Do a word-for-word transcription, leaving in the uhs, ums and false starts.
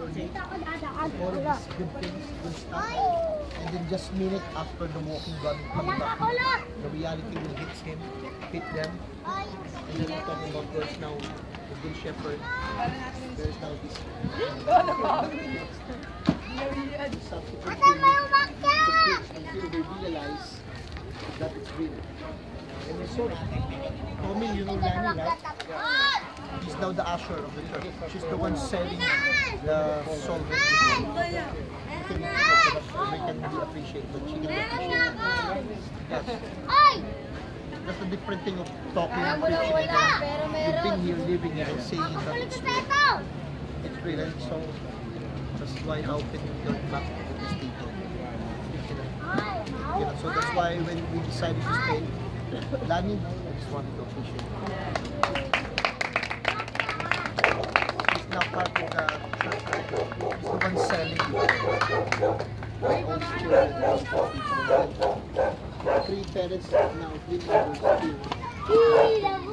me. All of these good things, good stuff. And then just minute after the walking gun comes back, the reality will hit him, hit them. And then we're talking about there's now the good shepherd. There's now this subsequent feeling until they realize that it's real. And so, Tommy, you know Lani, right? She's now the usher of the church. She's the one selling the solvent. We can be appreciated, but she can appreciate it. Yes. That's the different thing of talking and preaching again. You've been here, living here, and saying that it's real. It's real, and so that's why how can you turn back to this people? You know, so that's why when we decided to stay, Lani, I just wanted to appreciate it. He's now part of the church. He's the one selling all the children. Three parents now, three mothers,